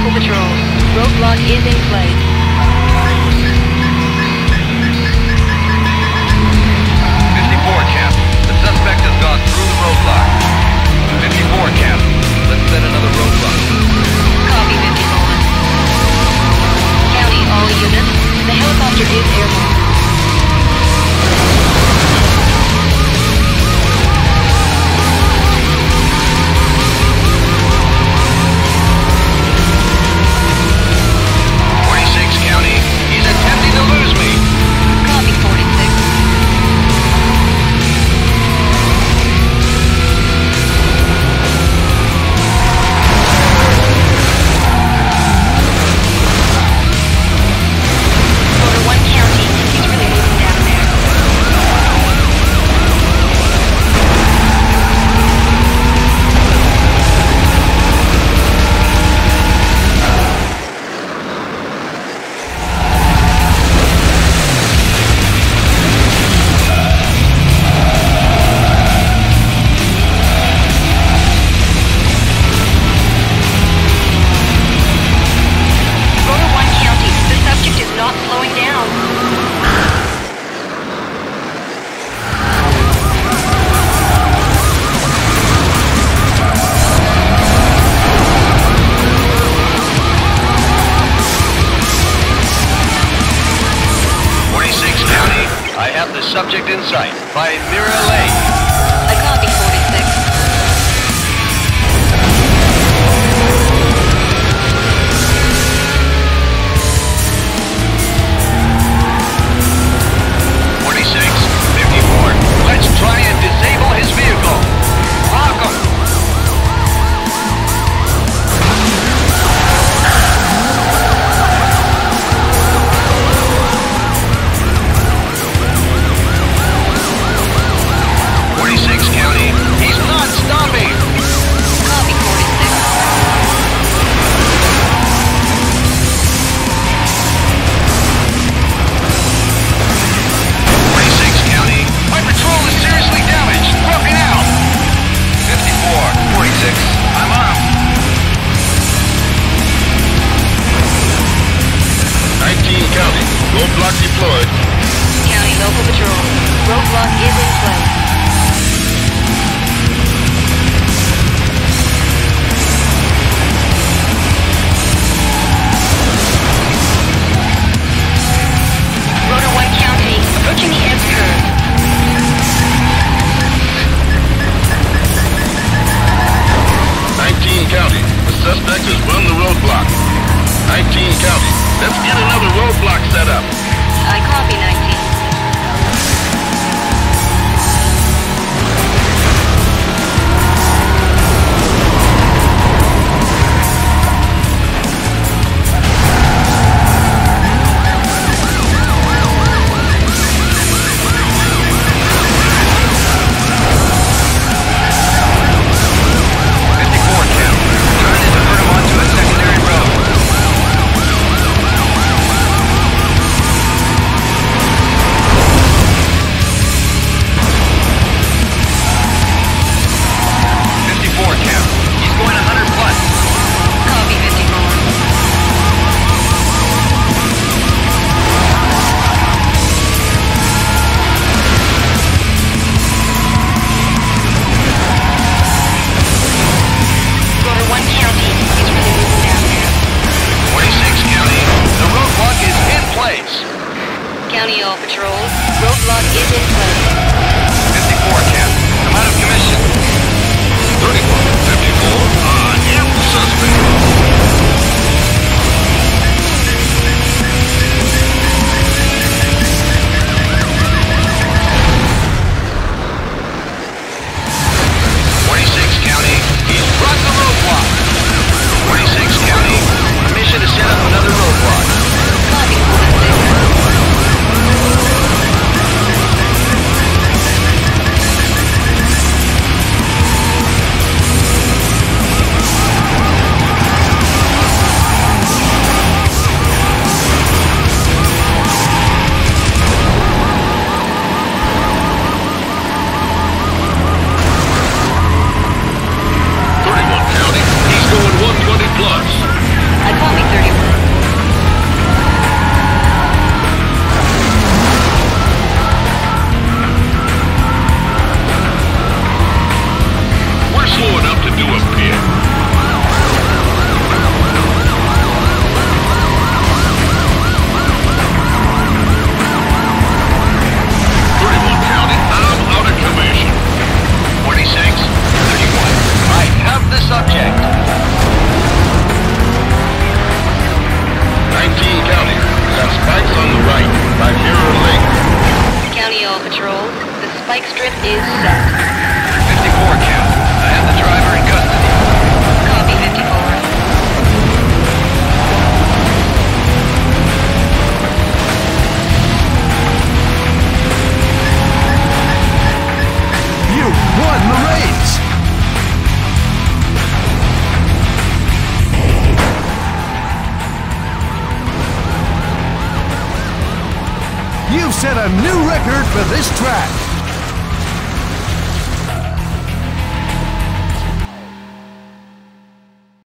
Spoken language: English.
local patrol. Roadblock is in place. 54, Cap. The suspect has gone through the roadblock. 54, Cap. Let's set another roadblock. Copy, 54. County, all units. The helicopter is airborne. Subject in sight by Mirror Lake. I copy, 46. 46, 54. Let's try and disable his vehicle. Lock him. 46, County. He's not stopping. Copy, 46. 46, County. My patrol is seriously damaged. Broken out. 54, 46. I'm up. 19, County. Roadblock deployed. County, local patrol. Roadblock is in place. Rotor 1 County, approaching the S curve. 19, County. The suspect has run the roadblock. 19, County. Let's get another roadblock set up. I copy, 19. County all patrols. Roadblock is in place. 54, Cap. I'm out of commission. 31, 54. I am the suspect. County, he's run the roadblock. 46, County, permission to set up another roadblock. Copy, 46. 46, all patrols. The spike strip is set. 54, Cap. I have the driver in custody. Copy 54. You won the race! You've set a new record for this track.